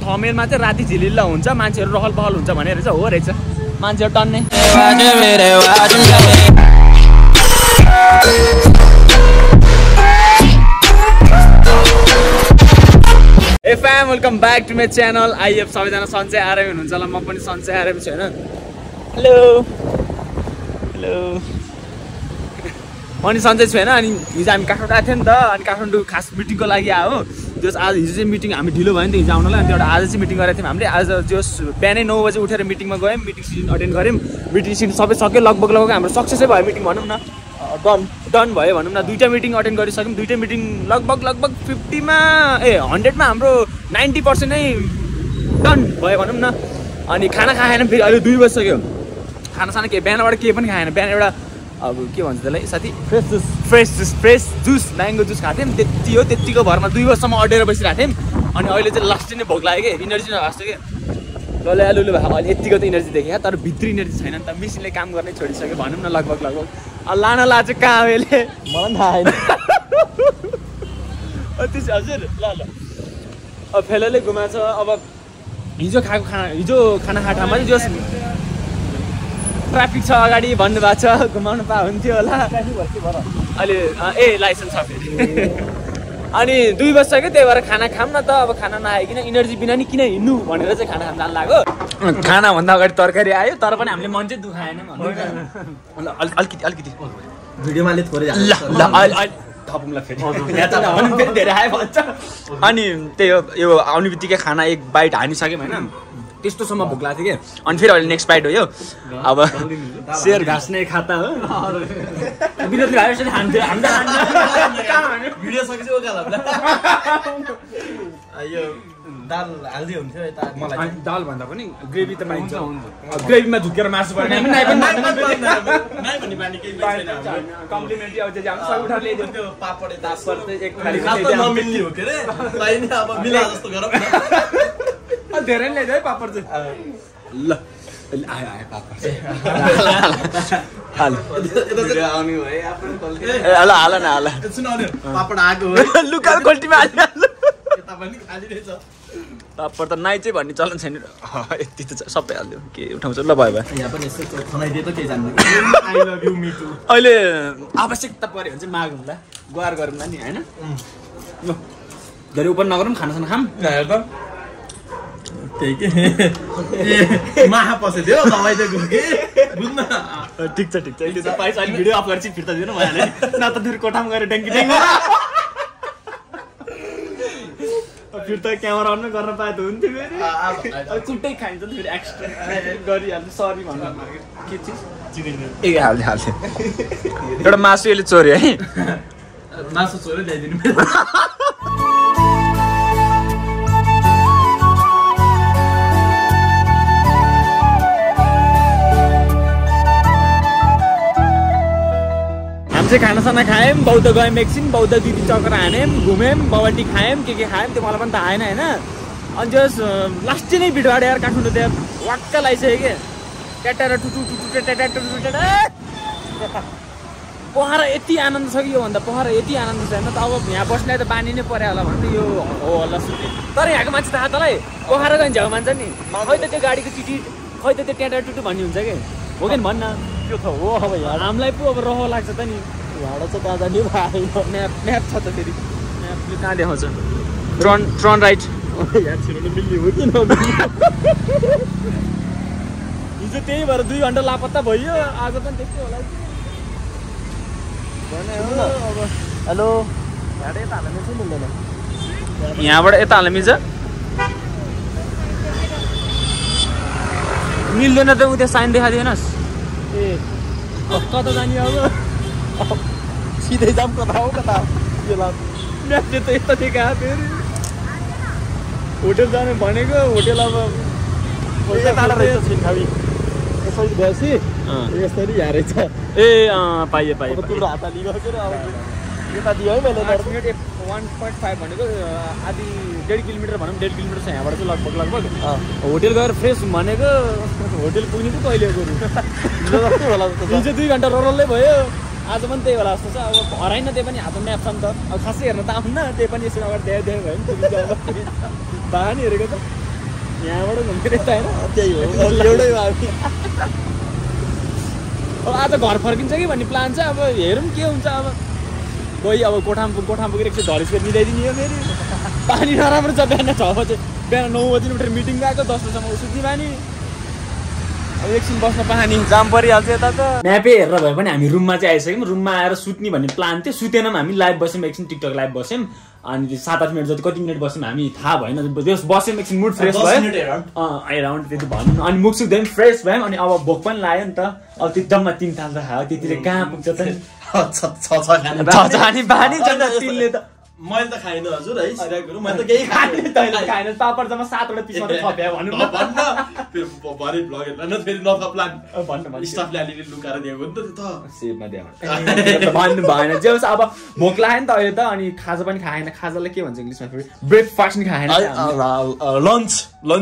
थमेलमा चाहिँ राति झिलिल्ला हुन्छ मान्छेहरू रहल पहल हुन्छ भनेर चाहिँ हो रहेछ मान्छेहरू टन्ने ए फ्याम welcome back to my channel आइएफ सबैजना सन्चै आरामै हुनुहुन्छ होला म पनि सन्चै आरामै छु होइन हेलो हेलो अनि सन्चै छु होइन अनि हिजो हामी काठमाडौँ आएको थियो नि त अनि काठमाडौँ खास मिटिङको लागि आयो जस आज हिजो चाहिँ मिटिङ हामी ढिलो भयो नि त हिजो आउनलाई अनि एउटा आज चाहिँ मिटिङ गरेको थियौँ हामीले आज जस बिहानै 9 बजे उठेर मिटिङमा गयौँ मिटिङ सिजन अटेन्ड गऱ्यौँ मिटिङ सिजन सबै सक्यो लगभग हाम्रो सक्सेसै भयो मिटिङ भनौँ न डन भयो भनौँ न 2टा मिटिङ अटेन्ड गरिसक्यौँ 2टा मिटिङ लगभग 50मा 100मा हाम्रो 90% नै डन भयो भनौँ न अनि खाना खाएन फेरि अहिले 2 बजिसक्यो खानासाना के बिहानबाट केही पनि खाएन बिहान एउटा अब के भन्छ त्यसलाई साथी फ्रेस जुस म्याङ्गो जुस खाएको थियौँ त्यति हो त्यतिको भरमा 2 बजीसम्म अडेर बसिरहेको थियौँ अनि अहिले चाहिँ लास्ट नै भोक लाग्यो कि इनर्जी नभएको कि जसले आलुलु भएको अहिले यतिको त इनर्जी देखेँ तर भित्री इनर्जी छैन नि त मेसिनले काम गर्नै छोडिसक्यो भनौँ न लगभग लान चाहिँ कहाँ मैले मलाई थाहा छैन त्यस हजुर ल अब फेलोले घुमाएको छ अब हिजो खाना खाटामा चाहिँ जस ट्राफिक छ अगाडि भन्नुभएको छ घुमाउनु पाए हुन्थ्यो होला अहिले लाइसेन्स छ फेरि अनि 2 बजिसक्यो त्यही भएर खाना खाऊँ न त अब खाना नआइकन इनर्जी बिना नि किन हिँड्नु भनेर चाहिँ खाना खान जानु लाग्यो खानाभन्दा अगाडि तरकारी आयो तर पनि हामीले मन चाहिँ दुखाएन अलिकति भिडियोमा ले थोरै थपौँला फेरि धेरै आयो भन्छ अनि त्यही हो यो आउने बित्तिकै खाना एक बाइट हानिसक्यौँ होइन त्यस्तोसम्म भोक लाग्थ्यो कि अनि फेरि अहिले नेक्स्ट बाइट हो यो अब सेयर घाँस्ने खाता हो भिडियो सकेपछि यो दाल हाल्दै हुन्थ्यो यता मलाई दाल भन्दा पनि ग्रेभी त पाइन्छ ग्रेभीमा झुकेर मासु पर्ने कम्प्लिमेन्ट्री अब चाहिँ सबै उठाएर ल्याइदियो त्यो पापड एक थाली नमिल्ने हो के रे लाइन अब मिला जस्तो गरौँ धेरै नै ल्याइदियो है पापड चाहिँ ल आयो पापड हाल हाल न हाल पापड आएको लुकाल कोल्टीमा यता पनि खाली रहेछ पापड त नाइ चाहिँ भन्ने चलन छैन यति त सबै हालिदियो के उठाउँछ ल भयो यहाँ पनि यसो खनाइदिए त केही जान्दैन I love you me too अहिले आवश्यकता पर्यो भने चाहिँ मागौँला गुहार गरौँला नि होइन धेरै उपर नगरौँ खानासाना खाऊँ त्यही के माहा पसेको थियो दबाई चाहिँ गयो कि बुझ्न ठिक छ अहिले त पाइस अहिले भिडियो अफ गरेपछि फिर्ता दिनु भइहाल्यो न त फेरि कोठामा गएर ट्याङ्की फिर्ता क्यामेरा अन गर्न पाए त हुन्थ्यो फेरि छुट्टै खाइन्छ नि फेरि एक्स्ट्रा गरिहाल्नु सरी भन्नु के चिज ए हाल्दै एउटा मासु यसले चोर्यो है मासु चोर्यो ल्याइदिनु खानासाना खायौँ बौद्ध गयौँ एकछिन बौद्ध दिदी चक्कर हान्यौँ घुम्यौँ बबल्टी खायौँ के खायौँ त्यो मलाई पनि थाहा छैन होइन अनि जस लास्ट नै भिडबाट यार काठमाडौँ त्यहाँ वाक्क लगाइसक्यो कि ट्याटारा टुटु पहरा यति आनन्द छ कि योभन्दा पहरा यति आनन्द छ होइन त अब यहाँ बस्ने त बानी नै पर्यो होला भने त यो हो होला सुत्ने तर यहाँको मान्छे थाहा तँलाई पहरा गयो झ्याउ मान्छ नि खै त त्यो गाडीको चिठी खै त त्यो ट्याटारा टुटु भन्ने हुन्छ कि हो कि भन्न त्यो त हो अब हामीलाई पो अब रह लाग्छ त नि भाडा चाहिँ दादा नि म्याप छ त फेरि म्यापले कहाँ देखाउँछ टर्न राइट मिल्ने हो कि हिजो त्यही भएर 2 घन्टा लापत्ता भयो आज पनि त्यस्तै होला हेलो यहाँबाट यता हाल्न मिल्छ मिल्दैन त उता साइन देखाइदिएनस् ए कता जाने अब सिधै जाम कता हो कता म्यापले त यता देखायो फेरि होटेल जाने भनेको होटेल अब टाढा रहेछ छिनखाबी यसरी भएपछि यसरी यहाँ रहेछ ए पाइयो तिम्रो हात हाली गयो के अब यता दियो है मैले 1.5 भनेको आधी 1.5 किलोमिटर भनौँ 1.5 किलोमिटर छ यहाँबाट चाहिँ लगभग होटेल गएर फ्रेस भनेको होटेल पुग्ने पो कहिले गरौँ हिजो 2 घन्टा रोल्लै भयो आज पनि त्यही होला जस्तो छ अब हराइन त्यही पनि हातमा म्याप छ नि त अब खासै हेर्न त आउन्न त्यही पनि यसो अगाडि धेरै भयो नि त बानी हेरेको त यहाँबाट घुमेर त होइन त्यही हो एउटै हो हामी अब आज घर फर्किन्छ कि भन्ने प्लान छ अब हेरौँ के हुन्छ अब कोही अब कोठामा पुगेर एकछिन झरिसकेर मिलाइदिने हो फेरि पानी नराम्रो छ बिहान 6 बजे बिहान 9 बजी उठेर मिटिङ गएको 10 बजीसम्म सुत्ने बानी अब एकछिन बस्न पानी जाम परिहाल्छ यता त म्यापै हेरेर भए पनि हामी रुममा चाहिँ आइसक्यौँ रुममा आएर सुत्ने भन्ने प्लान थियो सुतेनौँ हामी लाइभ बस्यौँ एकछिन टिकटक लाइभ बस्यौँ अनि 7-8 मिनट जति कति मिनट बस्यौँ हामी थाहा भएन बस्यौँ एकछिन मुड फ्रेस भयो एराउन्ड त्यति भनौँ अनि मुखसुख धोयौँ फ्रेस भयौँ अनि अब भोक पनि लाग्यो नि त अब त्यो जम्मा 3 थाल त खायो त्यतिले कहाँ पुग्छ त नि बानी जम्मा 3ले त मैले त खाइन हजुर है सिराकहरु मैले त केही खाइन तैले खाइन पापड जम्मा 7वटा पिस मात्र थप्या भन्नु न भन्न फेरि भरे ब्लगर न फेरि नथा प्लान भन्न स्टाफले अलिअलि लुकाएर दिएको नि त त्यो त सेभमा दिएको भन्नु भएन जे होस् अब भोक लाग्यो नि त अहिले त अनि खाजा पनि खाएन खाजालाई के भन्छ इङ्ग्लिशमा फेरि ब्रेकफास्ट नि खाएन लन्च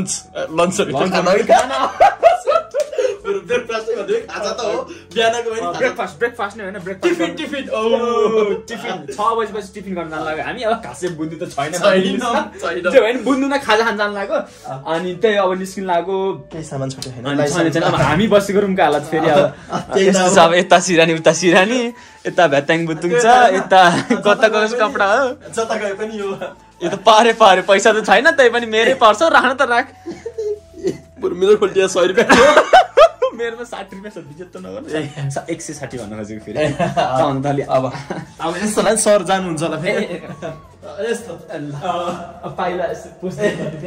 ब्रेकफास्ट भन्दै खाजा त हो बिहानको पनि ब्रेकफास्ट नै हैन टिफिन 6 बजेपछि टिफिन गर्न जान लाग्यो हामी अब घाँसे बुन्दी त छैन त्यो हैन बुन्नु न खाजा खान जान लाग्यो अनि त्यही अब निस्किन लाग्यो केही सामान छुट्यो हैन छैन अब हामी बसेको रुमको हालत फेरि अब त्यस्तो छ अब यता सिरानी उता सिरानी यता भ्यात्याङ बुतुङ छ यता कता कस कपडा हो जता गए पनि यो त पारे पैसा त छैन त्यही पनि मेरै पर्छ राख्न त राख मेरो खोल्टिया 100 रुपैयाँ मेरोमा 60 रुपैयाँ छ बिजेत त नगर्नु 160 भन्न खोजेको फेरि चाउनु थाली अब यस्तो लाग्यो सर जानुहुन्छ होला फेरि यस्तो पाइला पुस्दै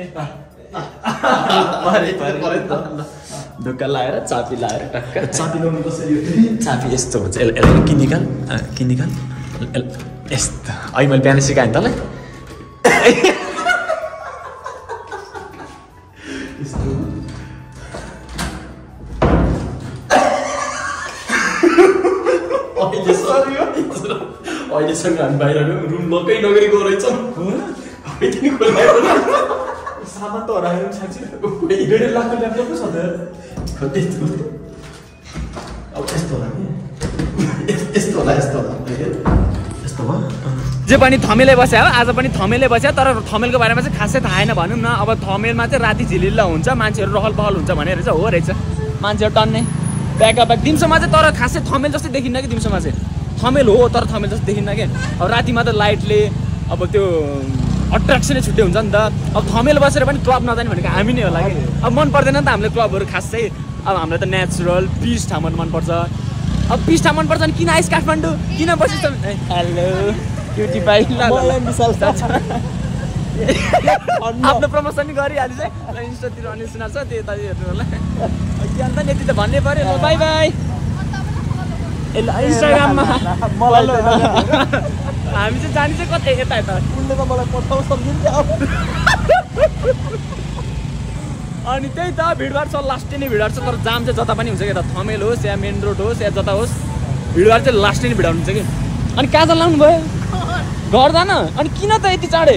ढुक्का लाएर चापी लाएर टक्क चापी लाउनु कसरी हो चापी यस्तो हुन्छ किनिकन यस्तो अहिले मैले बिहान सिकाएँ नि तँलाई अहिलेसँग हामी बाहिर रुम लकै नगरेको रहेछौँ सामान त हरायो साँच्ची 1.5 लाखको ल्यापटप पो छ त अब यस्तो होला जे पनि थमेलै बस्यो हो आज पनि थमेलै बस्यो तर थमेलको बारेमा चाहिँ खासै थाहा छैन भनौँ न अब थमेलमा चाहिँ राति झिलिल्ला हुन्छ मान्छेहरू रहल पहल हुन्छ भनेर चाहिँ हो रहेछ मान्छेहरू टन्नै ब्याक दिउँसोमा चाहिँ तर खासै थमेल जस्तै देखिन्न कि दिउँसोमा चाहिँ थमेल हो तर थमेल जस्तो देखिन्न क्या अब रातिमा त लाइटले अब त्यो अट्र्याक्सनै छुट्टै हुन्छ नि त अब थमेल बसेर पनि क्लब नजाने भनेको हामी नै होला कि अब मन पर्दैन नि त हामीलाई क्लबहरू खास चाहिँ अब हामीलाई त नेचुरल पिस ठाउँमा मनपर्छ अब पिस ठाउँ मनपर्छ भने किन आइस काठमाडौँ किन बसिस त हेलो क्युटी पाइ आफ्नो प्रमोसन नि गरिहाल्छ इन्स्टातिर अनि सुनाएको छ त्यता हेर्नु होला ज्ञान त यति त भन्नै पऱ्यो बाई बाई इन्स्टाग्राममा हामी चाहिँ जाने चाहिँ कतै यता उनले त मलाई पठाउन सक्दिन्छ अनि त्यही त भिडभाड छ लास्टै नै भिडभाड छ तर जाम चाहिँ जता पनि हुन्छ कि त थमेल होस् या मेन रोड होस् या जता होस् भिडभाड चाहिँ लास्टै नै भिडाउनु हुन्छ कि अनि काजल लाउनु भयो घर जान अनि किन त यति चाँडै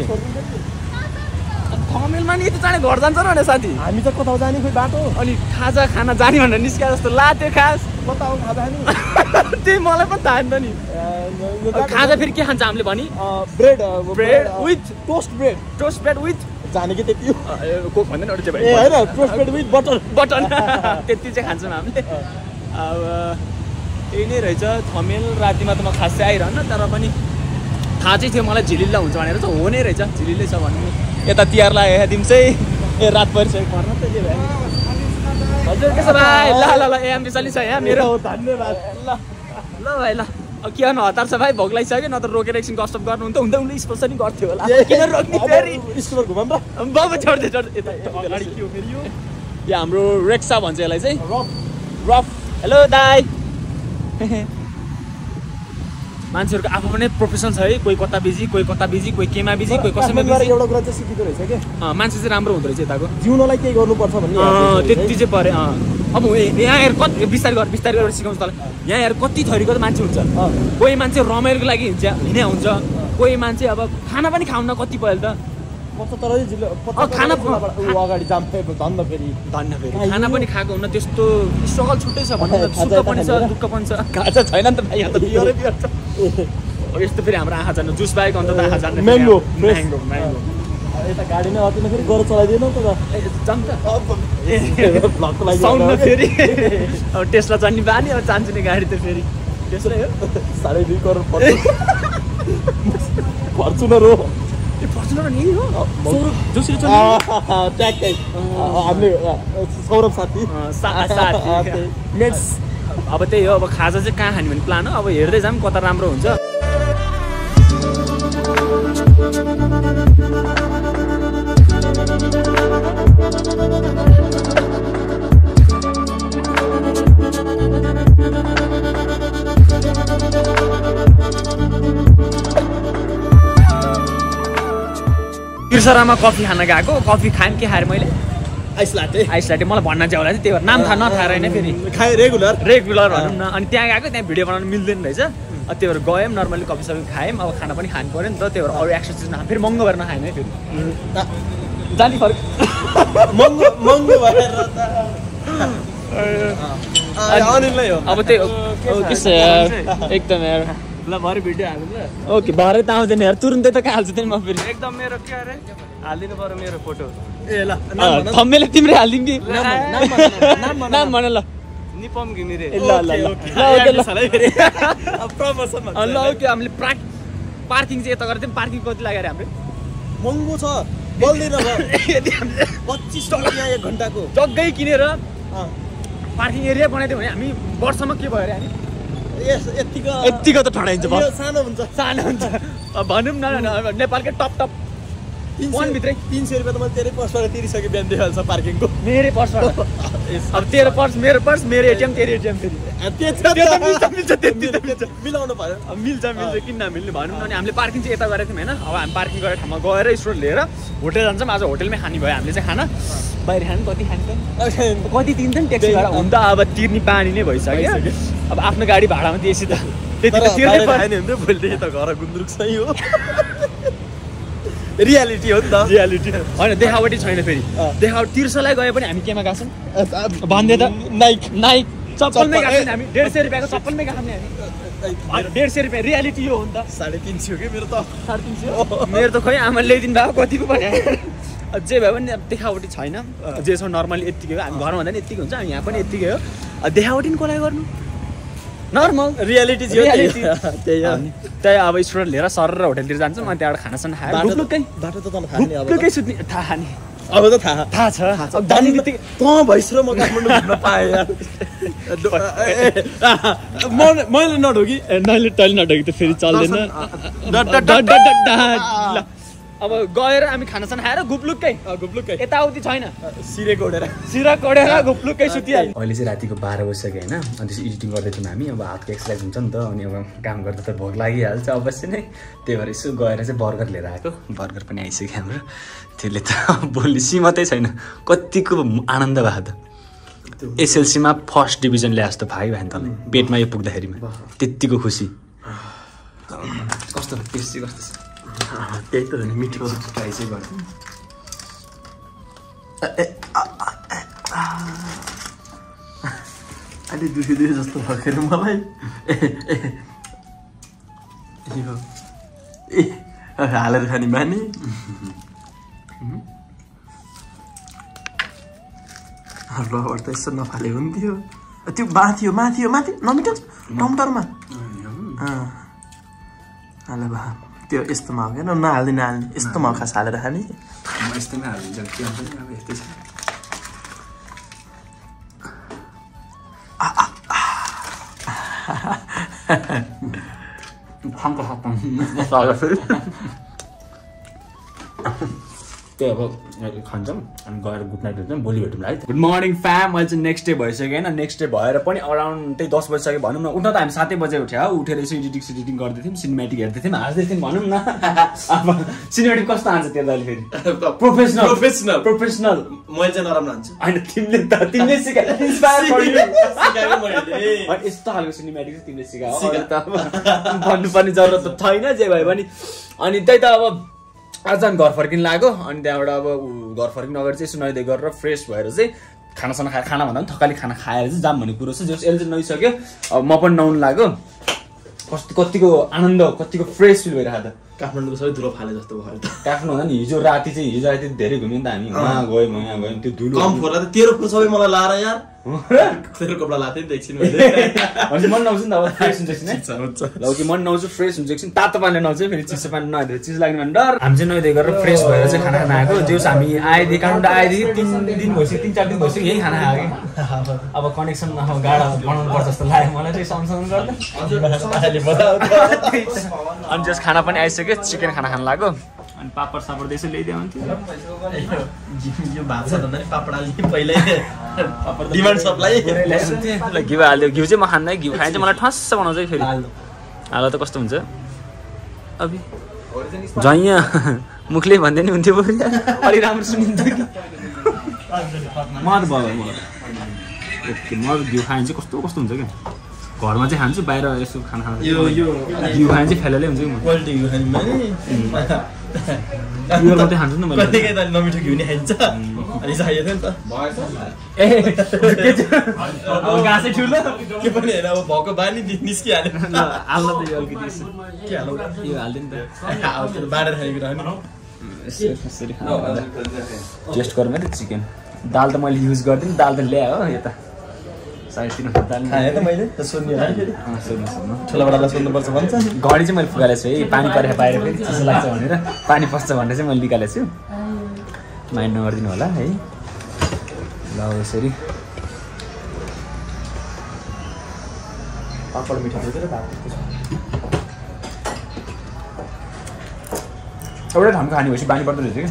थमेलमा नि यति चाँडै घर जान्छ र भने साथी हामी त कता जाने खोइ बाटो अनि खाजा खाना जाने भनेर निस्किया जस्तो लात्यो खास कता आउँ खाजा नि त्यही मलाई पनि थाहा नि खाजा फेरि के खान्छ हामीले भनी bread with toast bread with जाने कि त्यति कोक भन्दैन अरू चाहिँ होइन टोस्ट ब्रेड विथ बटर त्यति चाहिँ खान्छौँ हामीले अब यही नै रहेछ थमेल रातिमा त म खासै आइरहन्न तर पनि थाहा चाहिँ थियो मलाई झिलिल्ला हुन्छ भनेर चाहिँ हो नै रहेछ झिलिल्लै छ भन्नु यता तिहार लाग्यो दिन चाहिँ रात परिसकेको पर्न त के भयो हजुर के छ भाइ ल एम विशाली छ यहाँ मेरो धन्यवाद ल भाइ ल अब के गर्नु हतार छ भाइ भोक लागिसक्यो न त रोकेर एकछिन गस्टप गर्नु हुँदा उनले स्पोर्ट्स पनि गर्थ्यो होला किन रोक्ने फेरि स्कुलर घुमाउँ र बाबा छोड्दै यता अगाडि के हो फेरि यो हाम्रो रेक्सा भन्छ यसलाई चाहिँ रफ हेलो दाई मान्छेहरूको आफ्नो पनि प्रोफेसन छ है कोही कता बिजी कोही केमा बिजी कोही कसैमा बिजी एउटा कुरा चाहिँ सिकिँदो रहेछ के मान्छे चाहिँ राम्रो हुँदो रहेछ यताको जिउनलाई केही गर्नुपर्छ भन्ने त्यति चाहिँ परे अब यहाँ हेर कति बिस्तारै गरेर सिकाउँछ तँलाई यहाँ हेर कति थरीको त मान्छे हुन्छ कोही मान्छे रमाइलोको लागि हिँड्या हुन्छ कोही मान्छे अब खाना पनि खाउन कति पहिले त खाना अगाडि जाम धन्न फेरि खाना पनि खाएको हुन त्यस्तो स्ट्रगल छुट्टै छ भन्नु सुख पनि छ दुःख पनि छ खाजा छैन नि त भाइ यहाँ त बियरै बियर छ अब यस्तो फेरि हाम्रो आँखा जानु जुस बाहेक अन्त आँखा जानु म्याङ्गो यता गाडी नै अति फेरि गएर चलाइदिएन त जाम त भ्लगको लागि साउन्डमा फेरि अब टेस्ला चढ्ने बानी अब चाहन्छु नि गाडी त फेरि त्यसलाई हो 2.5 करोड पर्छ फर्चुनर हो फर्चुनर नि हो सौरभ जोशीले ट्याक्कै हामीले सौरभ साथी नेक्स्ट अब त्यही हो अब खाजा चाहिँ कहाँ खाने भन्ने प्लान हो अब हेर्दै जाऊँ कता राम्रो हुन्छ तिर्सरामा कफी खान गएको कफी खाएँ के खाएर मैले आइस लाटे मलाई भन्न चाहिँ होला त्यही भएर नाम थाहा नथाहा रहेन फेरि खाएँ रेगुलर भनौँ न अनि त्यहाँ गएको त्यहाँ भिडियो बनाउनु मिल्दैन रहेछ त्यही भएर गयौँ नर्मली कफी सफी खायौँ अब खाना पनि खानु पऱ्यो नि त त्यही भएर अरू एक्स्ट्रा चिज फेरि महँगो भएर नखाएन है फेरि जाने फरक महँगो भएर अनिललाई हो अब त्यही एकदम यार ल भरे भिडियो हाल्नु ओके भरे त आउँदैन यार तुरुन्तै त कहाँ हाल्छु त्यही म फेरि एकदम मेरो के अरे हालिदिनु पर्यो मेरो फोटो ए ल थम्मेले तिम्रै हालिदिउँ कि नाम भन ल निपम घिमिरे ल प्रमोसन ल ओके हामीले पार्किङ चाहिँ यता गरेर थियौँ पार्किङ कति लाग्यो हाम्रो महँगो छ बोल्दैन 25 रुपियाँ 1 घन्टाको जग्गै किनेर पार्किङ एरिया बनाइदियो भने हामी वर्षमा के भयो अरे हामी यतिको त ठडाइन्छ सानो हुन्छ भनौँ न नेपालकै टप वन भित्रै 300 रुपियाँ त मैले तेरै पर्सबाट तिरिसकेँ बिहान दिइहाल्छ पार्किङको मेरै पर्सबाट अब तेरो पर्स मेरो पर्स मेरो एटिएम तेरो एटिएम फेरि मिलाउनु पर्यो मिल्छ किन नमिल्ने भनौँ न अनि हामीले पार्किङ चाहिँ यता गरेको थियौँ होइन अब हामी पार्किङ गरेर ठाउँमा गएर स्टोर लिएर होटेल जान्छौँ आज होटेलमै खाने भयो हामीले चाहिँ खाना बाहिर खानु कति कति तिन्छ नि ट्याक्सी भाडा हुन त अब तिर्ने बानी नै भइसक्यो अब आफ्नो गाडी भाडामा दिएपछि त त्यति भोलि त घर गुन्द्रुक छ हो रियालिटी हो नि त रियालिटी होइन देखावटी छैन फेरि देखावटी तिर्सलाई गए पनि हामी केमा गएको छौँ भन्दै त नाइक चप्पलमै गएको छौँ हामी 150 रुपियाँको चप्पलमै गएको नि हामी 150 रुपियाँ रियालिटी हो नि त 350 हो कि मेरो त 350 मेरो त खोइ आमाले ल्याइदिनु भएको कतिको भने जे भए पनि देखावटी छैन जे छ नर्मली यत्तिकै हो हामी घरमा भन्दा पनि यत्तिकै हुन्छ हामी यहाँ पनि यत्तिकै हो देखावटी नि कसलाई गर्नु नर्मल रियालिटी त्यही अब स्टुडेन्ट लिएर सर र होटेलतिर जान्छौँ अनि त्यहाँबाट खानासाना खाएर बाटो त तँलाई थाहा नि अब सुत्ने थाहा नि अब त थाहा छ अब जाने बित्तिकै तँ भइस र म काठमाडौँ घुम्न पाएँ यार मैले नढोगी नैले तैले नढोगी त फेरि चल्दैन अब गएर हामी खानासाना खाएर गुप्लुक्कै यताउति छैन सिरे कोडेर गुप्लुक्कै सुतिहाल्यो अहिले चाहिँ रातिको 12 बजिसक्यो होइन अनि त्यसो एडिटिङ गर्दै थियौँ हामी अब हातको एक्सर्साइज हुन्छ नि त अनि अब काम गर्दा त भोक लागिहाल्छ अवश्य नै त्यही भएर यसो गएर चाहिँ बर्गर लिएर आएको बर्गर पनि आइसक्यो हाम्रो त्यसले त भोलि मात्रै छैन कतिको आनन्द भएको त एसएलसीमा फर्स्ट डिभिजन ल्याए जस्तो भाइ भयो नि तँलाई पेटमा यो पुग्दाखेरिमा त्यत्तिको खुसी कस्तो टेस्ट चाहिँ कस्तो छ त्यही त हो नि मिठो ट्राई चाहिँ गर्छु अलि दुखिदियो जस्तो भएन मलाई हालेर खाने बानी रबर त यसो नफाले हुन्थ्यो त्यो माथि नमिठो टमाटरमा हाले भा त्यो यस्तोमा हो क्या नहाल्ने यस्तोमा खास हालेर खाने यस्तोमै हालिदिन्छ के हुन्छ नि अब यस्तै त्यही अब खान्छौँ अनि गएर गुड नाइट हुन्छौँ भोलि भेटौँला है गुड मर्निङ फ्याम अहिले चाहिँ नेक्स्ट डे भइसक्यो होइन नेक्स्ट डे भएर पनि अराउन्ड त्यही 10 बजिसक्यो भनौँ न उठ्न त हामी 7 बजे उठ्यो उठेर यसो एडिटिङ गर्दै थियौँ सिनेमेटिक हेर्दै थियौँ हाँस्दै थियौँ भनौँ न अब सिनेमेटिक कस्तो हान्छ त्यसलाई अहिले फेरि प्रोफेसनल मैले चाहिँ नराम्रो हान्छु होइन तिमीले सिकायो यस्तो खालको सिनेमेटिक चाहिँ तिमीले सिकायो भन्नुपर्ने जरुरत त छैन जे भए पनि अनि त्यही त अब आज हामी घर फर्किन लाग्यो अनि त्यहाँबाट अब घर फर्किनु अगाडि चाहिँ यसो नुहाइधुवाइ गरेर फ्रेस भएर चाहिँ खानासाना खाएर खाना भन्दा पनि थकाली खाना खाएर चाहिँ जाम भन्ने कुरो छ जस यसले चाहिँ नुहाइसक्यो अब म पनि नुहाउनु लाग्यो कतिको आनन्द कतिको फ्रेस फिल भइरहेको त काठमाडौँको सबै धुलो फाले जस्तो भयो त काठमाडौँ नि हिजो राति धेरै घुम्यौँ नि त हामी वहाँ गयौँ यहाँ गयौँ त्यो धुलो कम फोरा त तेरो सबै मलाई लाएर यार तेरो कपडा लाथे नि एकछिन मैले मन नआउँछु नि त अब फ्रेस हुन्छ एकछिन ल कि मन नआउँछु फ्रेस हुन्छ एकछिन तातो पानीले नआउँछ फेरि चिसो पानी नआइदियो चिसो लाग्ने भने डर हामी चाहिँ नुहाइधुवाइ गरेर फ्रेस भएर चाहिँ खाना खान आएको जोस् हामी आएदेखि काठमाडौँ आएदेखि 3 दिन भइसक्यो 3-4 दिन भइसक्यो यही खाना खायो कि अब कनेक्सन गाडा बनाउनु पर्छ जस्तो लाग्यो मलाई चाहिँ सँगसँगै गर्दा अनि जस खाना पनि आइसक्यो चिकन खाना खान लाग्यो अनि पापड सापड त्यसो ल्याइदियो भन्थ्यो यो भात छ भन्दा नि पापड अलि पहिल्यै डिमान्ड सप्लाई ल घिउ हाल्दियो घिउ चाहिँ म खान्दै घिउ खाए चाहिँ मलाई ठस्स बनाउँछ फेरि हाल त कस्तो हुन्छ अबि जैया मुखले भन्दै नि हुन्थ्यो बरु अलि राम्रो सुनिन्थ्यो कि मत भयो मलाई ओके म घिउ खाए चाहिँ कस्तो कस्तो हुन्छ क्या घरमा चाहिँ खान्छु बाहिर यसो खाना खान्छ घिउ खाए चाहिँ फेललै हुन्छ कि म क्वालिटी घिउ खानु प्योर मात्रै खान्छु नि मैले कतिकै त नमिठो घिउ नि खाइन्छ अनि चाहियो थियो नि त ए अब गाँसै ठुलो के पनि हैन अब भएको बानी निस्किहाल्यो हाल्न त यो अलिकति यसो के हालौ यो हाल्दिन त अब त्यो बाडेर खाएको रहने यसरी टेस्ट गरौँ है चिकन दाल त मैले युज गर्दिनँ दाल त ल्याए हो यता सायद 3 दाल खाए त मैले त सोध्नु होला फेरि सोध्नु ठुलाबडालाई सोध्नुपर्छ भन्छ घडी चाहिँ मैले फुकालेको छु है पानी परेर बाहिर फेरि चिसो लाग्छ भनेर पानी पस्छ भनेर चाहिँ मैले निकालेको छु माइन्ड नगरिदिनु होला है ल यसरी पापड मिठो थियो र भात एउटै ठाउँको खाने भएपछि बानी पर्दो रहेछ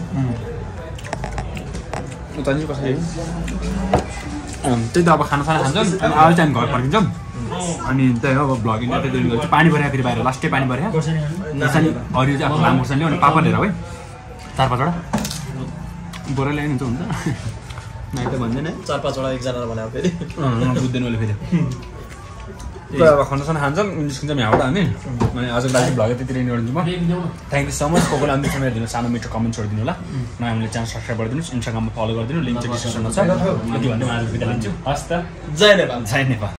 कि उता चाहिँ कसरी त्यही त अब खानासाना खान्छौँ अनि अहिले चाहिँ घर फर्किन्छौँ अनि त्यही हो अब भ्लगिङ त्यही गर्छु पानी परेको फेरि बाहिर लास्टै पानी पऱ्यो त्यसरी हरियो चाहिँ आफ्नो लामो खुर्सानीले अनि पापड लिएर है 4-5वटा बोरा ल्याइदिन्छ हुन्छ नाइ त भन्दैन 4-5वटा एकजनालाई भनेको फेरि बुझ्दैन मैले फेरि अब खानासाना खान्छौँ निस्किन्छौँ यहाँबाट हामी अनि आजको लागि भ्लग त्यतिरै गरिदिन्छु म थ्याङ्क यू सो मच कोही अन्तिम समय हेरिदिनु सानो मिठो कमेन्ट छोडिदिनु होला नयाँ हामीले च्यानल सब्सक्राइब गरिदिनुहोस् इन्स्टाग्राममा फलो गरिदिनु लिङ्क चाहिँ डिस्क्रिप्सनमा छ यति भन्दै म आज बिदा लिन्छु हस् त जय नेपाल जय नेपाल